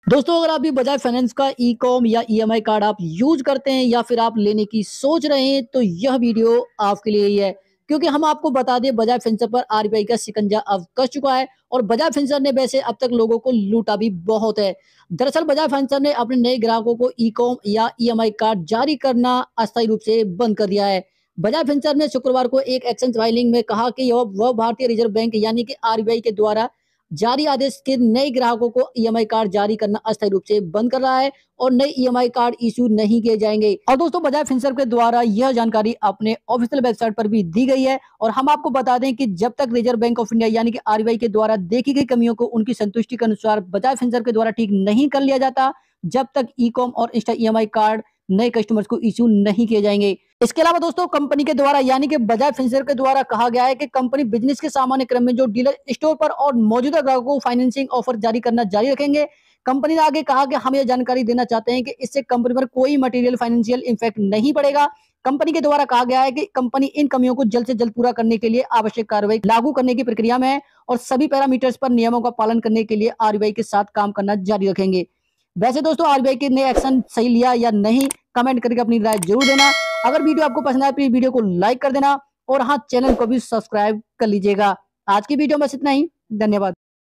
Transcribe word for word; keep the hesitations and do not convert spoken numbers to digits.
दोस्तों, अगर आप भी बजाज फाइनेंस का ई कॉम या ई एम आई कार्ड आप यूज करते हैं या फिर आप लेने की सोच रहे हैं तो यह वीडियो आपके लिए ही है। क्योंकि हम आपको बता दें, बजाज फिंसर्व पर आर बी आई का शिकंजा अब कस चुका है और बजाज फिंसर्व ने वैसे अब तक लोगों को लूटा भी बहुत है। दरअसल बजाज फिंसर्व ने अपने नए ग्राहकों को ई कॉम या ई एम आई कार्ड जारी करना अस्थायी रूप से बंद कर दिया है। बजाज फिंसर्व ने शुक्रवार को एक एक्शन फाइलिंग में कहा कि यह वह भारतीय रिजर्व बैंक यानी कि आर बी आई के द्वारा जारी आदेश के नए ग्राहकों को ई एम आई कार्ड जारी करना अस्थायी रूप से बंद कर रहा है और नए E M I card issue नहीं किए जाएंगे। और दोस्तों, बजाज फिंसर्व के द्वारा यह जानकारी अपने ऑफिशियल वेबसाइट पर भी दी गई है। और हम आपको बता दें कि जब तक रिजर्व बैंक ऑफ इंडिया यानी कि आर बी आई के द्वारा देखी गई कमियों को उनकी संतुष्टि के अनुसार बजाज फिंसर्व के द्वारा ठीक नहीं कर लिया जाता, जब तक ई कॉम और insta E M I card नए कस्टमर्स को इश्यू नहीं किए जाएंगे। इसके अलावा दोस्तों, कंपनी के द्वारा यानी कि बजाज फिंसर्व के द्वारा कहा गया है कि कंपनी बिजनेस के सामान्य क्रम में जो डीलर स्टोर पर और मौजूदा ग्राहकों को फाइनेंसिंग ऑफर जारी करना जारी रखेंगे। कंपनी ने आगे कहा कि हम यह जानकारी देना चाहते हैं कि इससे कंपनी पर कोई मटेरियल फाइनेंशियल इम्पैक्ट नहीं पड़ेगा। कंपनी के द्वारा कहा गया है कि कंपनी इन कमियों को जल्द से जल्द पूरा करने के लिए आवश्यक कार्रवाई लागू करने की प्रक्रिया में है और सभी पैरामीटर्स पर नियमों का पालन करने के लिए आर बी आई के साथ काम करना जारी रखेंगे। वैसे दोस्तों, आर बी आई ने एक्शन सही लिया या नहीं, कमेंट करके अपनी राय जरूर देना। अगर वीडियो आपको पसंद आए तो वीडियो को लाइक कर देना और हाँ, चैनल को भी सब्सक्राइब कर लीजिएगा। आज की वीडियो में बस इतना ही। धन्यवाद।